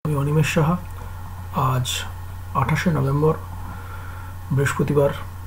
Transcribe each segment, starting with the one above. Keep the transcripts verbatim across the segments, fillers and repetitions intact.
আমি অনিমেষ সাহা। আজ আঠাশে নভেম্বর, বৃহস্পতিবার।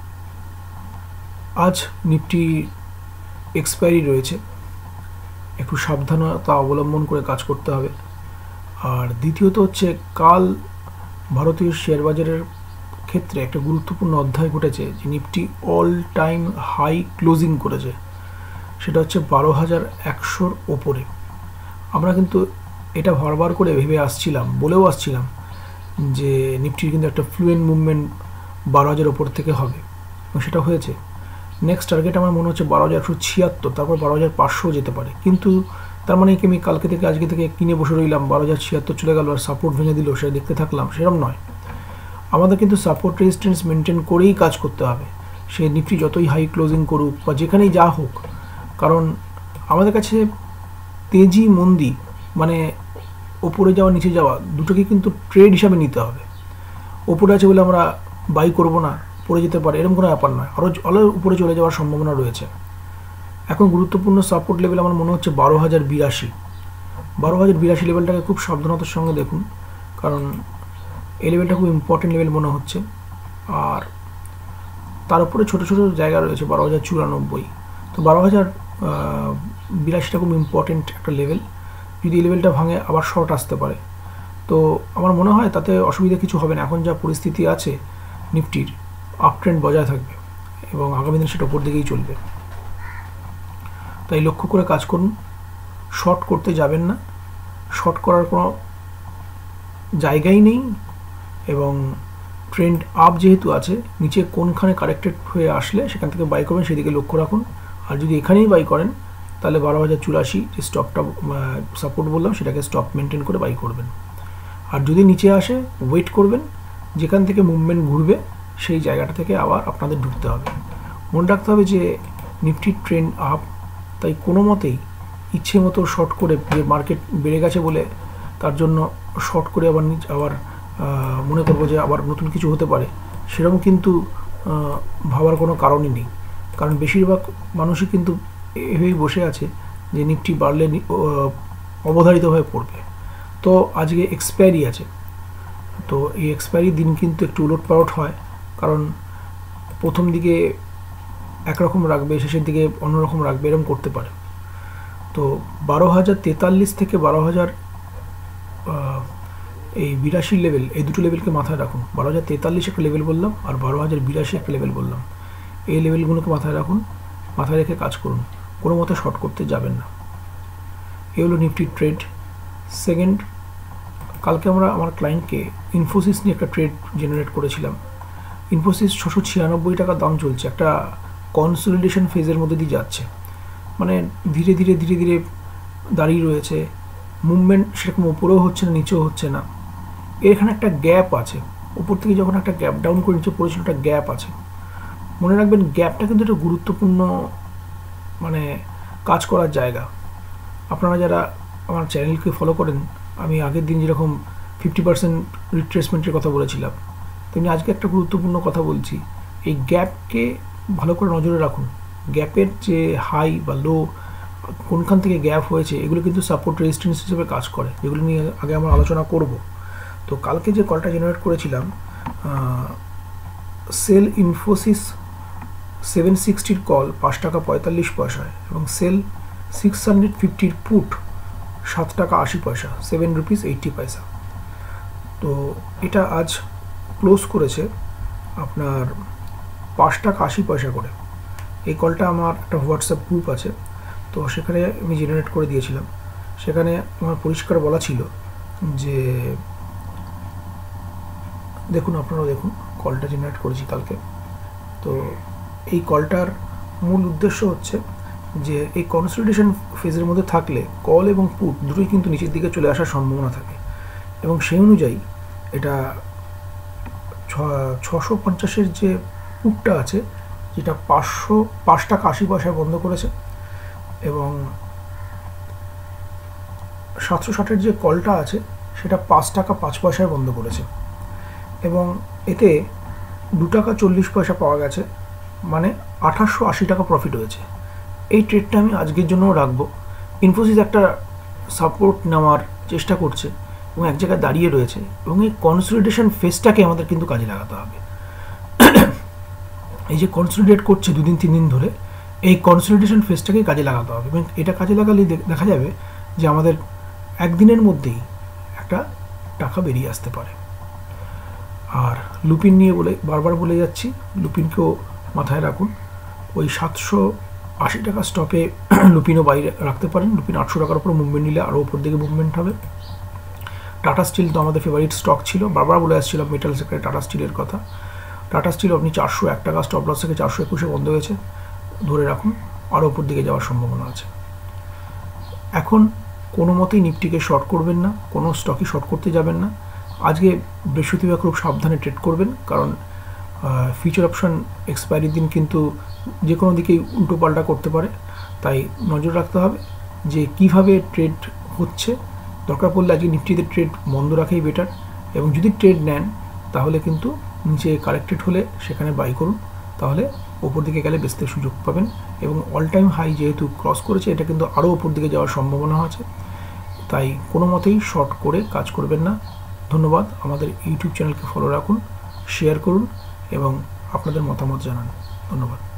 আজ নিফটি এক্সপায়ারি রয়েছে, একটু সাবধানতা অবলম্বন করে কাজ করতে হবে। আর দ্বিতীয়ত হচ্ছে, কাল ভারতীয় শেয়ার বাজারের ক্ষেত্রে একটা গুরুত্বপূর্ণ অধ্যায় ঘটেছে, যে Nifty all time high closing করেছে। সেটা হচ্ছে বারো হাজার একশোর ওপরে। আমরা কিন্তু এটা বারবার করে ভেবে আসছিলাম, বলেও আসছিলাম যে নিফটির কিন্তু একটা ফ্লুয়েন্ট মুভমেন্ট বারো হাজার ওপর থেকে হবে, এবং সেটা হয়েছে। নেক্সট টার্গেট আমার মনে হচ্ছে বারো হাজার একশো ছিয়াত্তর, তারপর বারো হাজার পাঁচশো যেতে পারে। কিন্তু তার মানে কি আমি কালকে থেকে আজকে থেকে কিনে বসে রইলাম, বারো হাজার ছিয়াত্তর চলে গেল আর সাপোর্ট ভেঙে দিল, সেটা দেখতে থাকলাম? সেরকম নয়। আমাদের কিন্তু সাপোর্ট রেজিস্ট্যান্স মেনটেন করেই কাজ করতে হবে, সে নিফটি যতই হাই ক্লোজিং করুক বা যেখানেই যা হোক। কারণ আমাদের কাছে তেজি মন্দি মানে ওপরে যাওয়া নিচে যাওয়া দুটোকে কিন্তু ট্রেড হিসাবে নিতে হবে। ওপরে আছে বলে আমরা বাই করব না, পড়ে যেতে পারে এরকম কোনো ব্যাপার নয়, আরও আরও উপরে চলে যাওয়ার সম্ভাবনা রয়েছে। এখন গুরুত্বপূর্ণ সাপোর্ট লেভেল আমার মনে হচ্ছে বারো হাজার বিরাশি বারো হাজার বিরাশি লেভেলটাকে খুব সাবধানতার সঙ্গে দেখুন, কারণ এই লেভেলটা খুব ইম্পর্টেন্ট লেভেল মনে হচ্ছে। আর তার উপরে ছোটো ছোটো জায়গা রয়েছে বারো হাজার চুরানব্বই। তো বারো হাজার বিরাশিটা খুব ইম্পর্টেন্ট একটা লেভেল। যদি এই লেভেলটা ভাঙে আবার শর্ট আসতে পারে, তো আমার মনে হয় তাতে অসুবিধা কিছু হবে না। এখন যা পরিস্থিতি আছে নিফটির, আপ ট্রেন্ড বজায় থাকবে এবং আগামী দিন সেটা উপর দিকেই চলবে। তাই লক্ষ্য করে কাজ করুন, শর্ট করতে যাবেন না, শর্ট করার কোনো জায়গাই নেই। এবং ট্রেন্ড আপ যেহেতু আছে, নিচে কোনখানে কারেক্টেড হয়ে আসলে সেখান থেকে বাই করবেন, সেদিকে লক্ষ্য রাখুন। আর যদি এখানেই বাই করেন তাহলে বারো হাজার চুরাশি যে স্টপটা সাপোর্ট বললাম, সেটাকে স্টপ মেনটেন করে বাই করবেন। আর যদি নিচে আসে ওয়েট করবেন, যেখান থেকে মুভমেন্ট ঘুরবে সেই জায়গাটা থেকে আবার আপনাদের ঢুকতে হবে। মনে রাখতে হবে যে নিফটির ট্রেন্ড আপ, তাই কোনো মতেই ইচ্ছে মতো শর্ট করে, যে মার্কেট বেড়ে গেছে বলে তার জন্য শর্ট করে আবার নিচে আবার মনে করবো যে আবার নতুন কিছু হতে পারে, সেরকম কিন্তু ভাবার কোনো কারণই নেই। কারণ বেশিরভাগ মানুষই কিন্তু এভাবেই বসে আছে যে নিফটি বাড়লে অবধারিতভাবে পড়বে। তো আজকে এক্সপায়ারি আছে, তো এই এক্সপায়ারি দিন কিন্তু একটু উলট পালট হয়, কারণ প্রথম দিকে একরকম রাখবে, শেষের দিকে অন্যরকম রাখবে, এরকম করতে পারে। তো বারো হাজার তেতাল্লিশ থেকে বারো হাজার এই বিরাশি লেভেল, এই দুটো লেভেলকে মাথায় রাখুন। বারো হাজার তেতাল্লিশ একটা লেভেল বললাম, আর বারো হাজার বিরাশি একটা লেভেল বললাম। এই লেভেলগুলোকে মাথায় রাখুন, মাথায় রেখে কাজ করুন, কোনো মতে শর্ট করতে যাবেন না। এই হলো নিফটির ট্রেড। সেকেন্ড, কালকে আমরা আমার ক্লায়েন্টকে ইনফোসিস নিয়ে একটা ট্রেড জেনারেট করেছিলাম। ইনফোসিস ছশো ছিয়ানব্বই টাকা দাম চলছে, একটা কনসলিডেশন ফেজের মধ্যে দিয়ে যাচ্ছে, মানে ধীরে ধীরে ধীরে ধীরে দাঁড়িয়ে রয়েছে। মুভমেন্ট সেরকম ওপরেও হচ্ছে না, নিচেও হচ্ছে না। এখানে একটা গ্যাপ আছে, উপর থেকে যখন একটা গ্যাপ ডাউন করে নিচে পড়েছিল, একটা গ্যাপ আছে। মনে রাখবেন গ্যাপটা কিন্তু একটা গুরুত্বপূর্ণ মানে কাজ করার জায়গা। আপনারা যারা আমার চ্যানেলকে ফলো করেন, আমি আগের দিন যেরকম ফিফটি পার্সেন্ট রিট্রেসমেন্টের কথা বলেছিলাম, তেমনি আজকে একটা গুরুত্বপূর্ণ কথা বলছি। এই গ্যাপকে ভালো করে নজরে রাখুন। গ্যাপের যে হাই বা লো, কোনখান থেকে গ্যাপ হয়েছে, এগুলো কিন্তু সাপোর্ট রেজিস্ট্যান্স হিসেবে কাজ করে, যেগুলো নিয়ে আগে আমরা আলোচনা করব। তো কালকে যে কলটা জেনারেট করেছিলাম, সেল ইনফোসিস সেভেন সিক্সটির কল পাঁচ টাকা পঁয়তাল্লিশ পয়সায়, এবং সেল সিক্স হান্ড্রেড ফিফটির পুট সাত টাকা আশি পয়সা, সেভেন রুপিস এইটটি পয়সা। তো এটা আজ ক্লোজ করেছে আপনার পাঁচ টাকা আশি পয়সা করে। এই কলটা আমার একটা হোয়াটসঅ্যাপ গ্রুপ আছে, তো সেখানে আমি জেনারেট করে দিয়েছিলাম। সেখানে আমার পরিষ্কার বলা ছিল যে, দেখুন আপনারাও দেখুন, কলটা জেনারেট করেছি কালকে। তো এই কলটার মূল উদ্দেশ্য হচ্ছে যে এই কনসলিডেশন ফেজের মধ্যে থাকলে কল এবং পুট দুটোই কিন্তু নিচের দিকে চলে আসার সম্ভাবনা থাকে, এবং সেই অনুযায়ী এটা ছশো পঞ্চাশের যে পুটটা আছে, যেটা পাঁচশো পাঁচ টাকা আশি পয়সায় বন্ধ করেছে, এবং সাতশো ষাটের যে কলটা আছে সেটা পাঁচ টাকা পাঁচ পয়সায় বন্ধ করেছে, এবং এতে দু টাকা চল্লিশ পয়সা পাওয়া গেছে, মানে আঠাশশো আশি টাকা প্রফিট হয়েছে। এই ট্রেডটা আমি আজকের জন্যও রাখবো। ইনফোসিস একটা সাপোর্ট নেওয়ার চেষ্টা করছে, এবং এক জায়গায় দাঁড়িয়ে রয়েছে, এবং এই কনসলিডেশন ফেজটাকে আমাদের কিন্তু কাজে লাগাতে হবে। এই যে কনসলিডেট করছে দুদিন তিন দিন ধরে, এই কনসলিডেশন ফেজটাকে কাজে লাগাতে হবে, এবং এটা কাজে লাগালে দেখা যাবে যে আমাদের একদিনের মধ্যেই একটা টাকা বেরিয়ে আসতে পারে। আর লুপিন নিয়ে বলে বারবার বলে যাচ্ছি, লুপিনকেও মাথায় রাখুন। ওই সাতশো আশি টাকা স্টপে লুপিনও বাইরে রাখতে পারেন। লুপিন আটশো টাকার উপর মুভমেন্ট নিলে আরও উপর দিকে মুভমেন্ট হবে। টাটা স্টিল তো আমাদের ফেভারিট স্টক ছিল, বারবার বলে আসছিলাম মেটাল সেক্টরে টাটা স্টিলের কথা। টাটা স্টিল আপনি চারশো এক টাকা স্টপ লস থেকে চারশো একুশে বন্ধ হয়েছে, ধরে রাখুন, আরও উপর দিকে যাওয়ার সম্ভাবনা আছে। এখন কোনো মতেই নিফটিকে শর্ট করবেন না, কোনো স্টকই শর্ট করতে যাবেন না। আজকে বৃহস্পতিবার খুব সাবধানে ট্রেড করবেন, কারণ ফিউচার অপশন এক্সপায়ারির দিন কিন্তু যে কোনো দিকেই উল্টো পাল্টা করতে পারে। তাই নজর রাখতে হবে যে কিভাবে ট্রেড হচ্ছে। দরকার পড়লে আজকে নিফটিতে ট্রেড বন্ধ রাখাই বেটার, এবং যদি ট্রেড নেন তাহলে কিন্তু নিচে কারেক্টেড হলে সেখানে বাই করুন, তাহলে ওপর দিকে গেলে বেচতে সুযোগ পাবেন। এবং অল টাইম হাই যেহেতু ক্রস করেছে, এটা কিন্তু আরও ওপর দিকে যাওয়ার সম্ভাবনা আছে। তাই কোনো মতেই শর্ট করে কাজ করবেন না। ধন্যবাদ। আমাদের ইউটিউব চ্যানেলকে ফলো রাখুন, শেয়ার করুন এবং আপনাদের মতামত জানান। ধন্যবাদ।